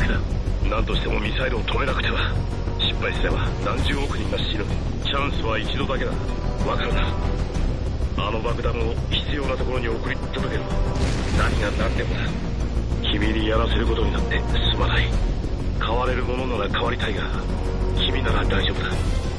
けだ。何としてもミサイルを止めなくては。失敗すれば何十億人が死ぬ。チャンスは一度だけだ。わかるな。あの爆弾を必要なところに送り届ける。何が何でもだ。君にやらせることになってすまない。変われるものなら変わりたいが、君なら大丈夫だ。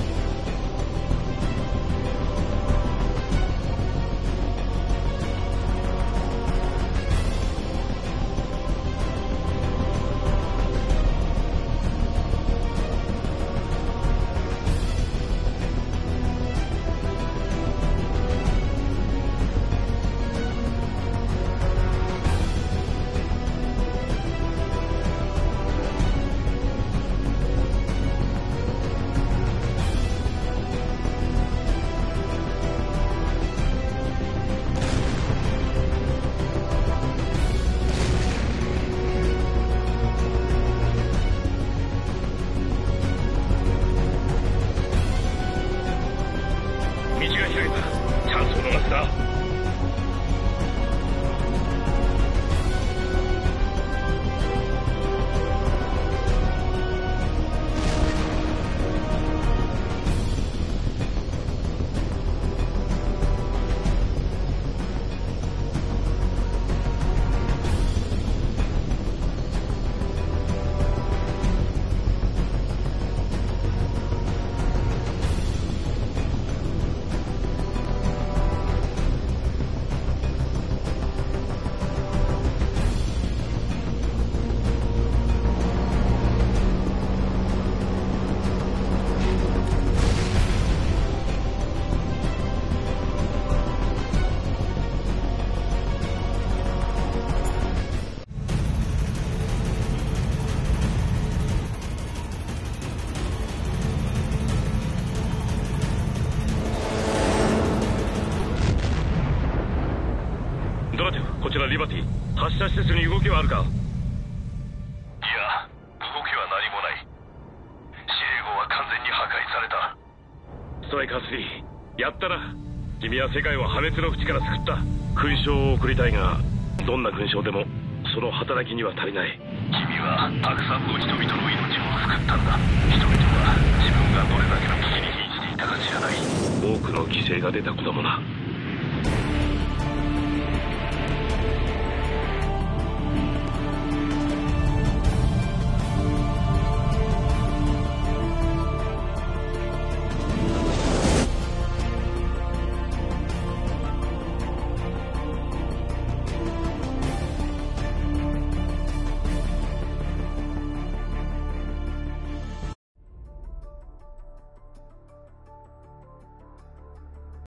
こちらリバティ、発射施設に動きはあるか？いや、動きは何もない。司令壕は完全に破壊された。ストライカー3、やったな。君は世界を破滅の淵から救った。勲章を送りたいが、どんな勲章でもその働きには足りない。君はたくさんの人々の命を救ったんだ。人々は自分がどれだけの危機に瀕していたか知らない。多くの犠牲が出た子供だ。